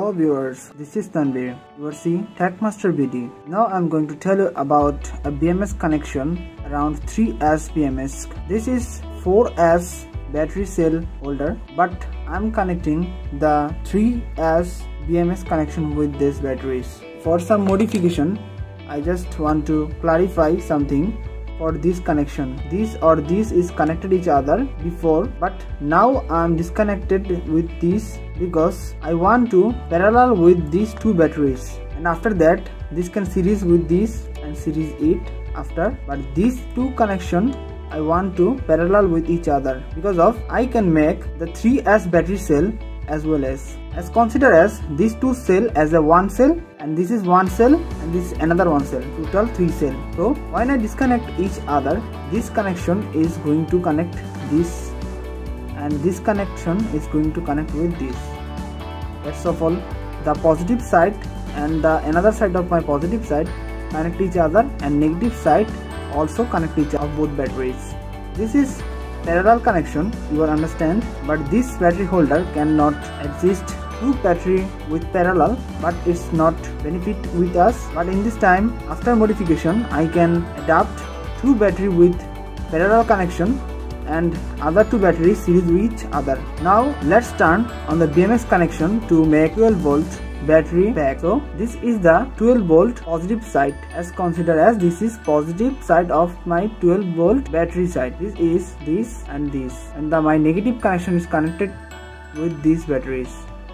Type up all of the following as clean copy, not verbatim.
Hello viewers, this is Tanvir. You are seeing TechMaster BD. Now I am going to tell you about a BMS connection around 3S BMS. This is 4S battery cell holder, but I am connecting the 3S BMS connection with these batteries. For some modification, I just want to clarify something. For this connection, this is connected each other before, but now I am disconnected with this because I want to parallel with these two batteries, and after that this can series with this and series it after, but these two connection I want to parallel with each other because of I can make the 3S battery cell as well as consider as these two cell as a one cell, and this is one cell and this is another one cell, total 3 cell. So when I disconnect each other, this connection is going to connect this, and this connection is going to connect with this. First of all, the positive side and the another side of my positive side connect each other, and negative side also connect each other of both batteries. This is parallel connection, you will understand, but this battery holder cannot exist two battery with parallel, but it's not benefit with us. But in this time, after modification, I can adapt two battery with parallel connection and other two batteries series with each other. Now let's turn on the BMS connection to make 12 volt battery pack. So this is the 12 volt positive side, as consider as this is positive side of my 12 volt battery side. This is this, and my negative connection is connected with these batteries.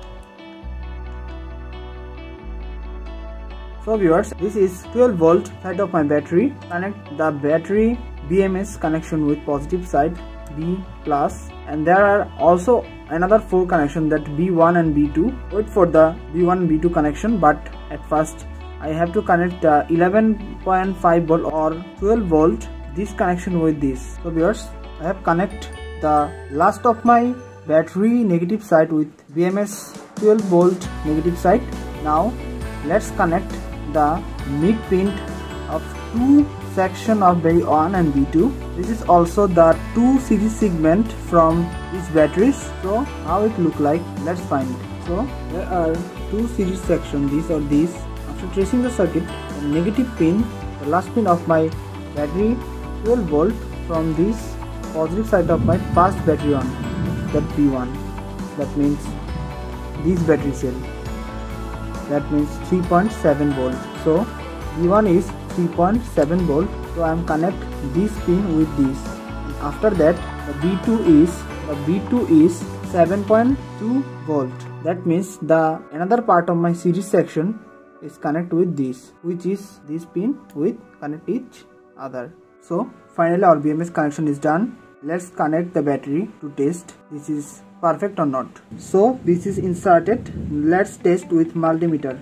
So viewers, this is 12 volt side of my battery. Connect the battery BMS connection with positive side B plus, and there are also another 4 connection, that B1 and B2. Wait for the B1 and B2 connection, but at first I have to connect 11.5 volt or 12 volt this connection with this. So viewers, I have connect the last of my battery negative side with BMS 12 volt negative side. Now let's connect the mid pin of two section of B1 and B2. This is also the two series segment from these batteries. So how it look like, let's find. So there are two series section, this or this. After tracing the circuit, the negative pin, the last pin of my battery 12 volt from this positive side of my first battery on, that B1, that means this battery cell, that means 3.7 volt. So B1 is 3.7 volt, so I am connect this pin with this, and after that the B2 is 7.2 volt. That means the another part of my series section is connect with this, which is this pin with connect each other. So finally our BMS connection is done. Let's connect the battery to test this is perfect or not. So this is inserted. Let's test with multimeter.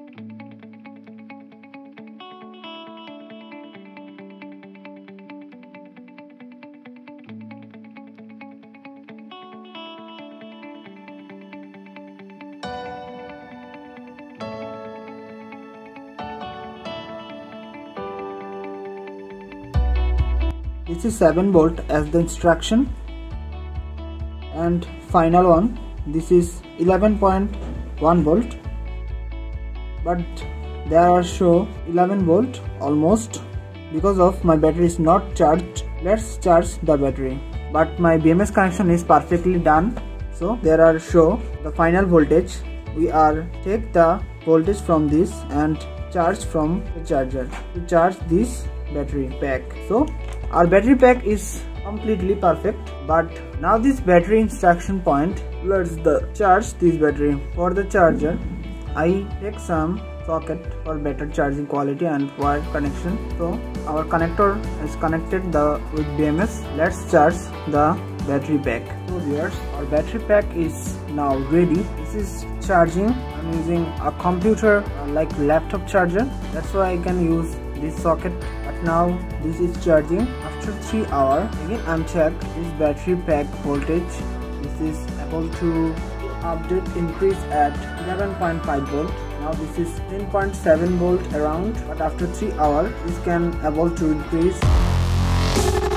This is 7 volt as the instruction, and final one, this is 11.1 volt, but there are show 11 volt almost because of my battery is not charged. Let's charge the battery, but my BMS connection is perfectly done. So there are show the final voltage. We are take the voltage from this and charge from the charger to charge this battery pack. So our battery pack is completely perfect, but now this battery instruction point, let's charge this battery. For the charger, I take some socket for better charging quality and wire connection. So our connector is connected with BMS. Let's charge the battery pack. So viewers, our battery pack is now ready. This is charging. I'm using a computer like laptop charger. That's why I can use this socket. But now this is charging. After 3 hours, again I'm check this battery pack voltage. This is able to update increase at 11.5 volt. Now this is 10.7 volt around, but after 3 hours this can able to increase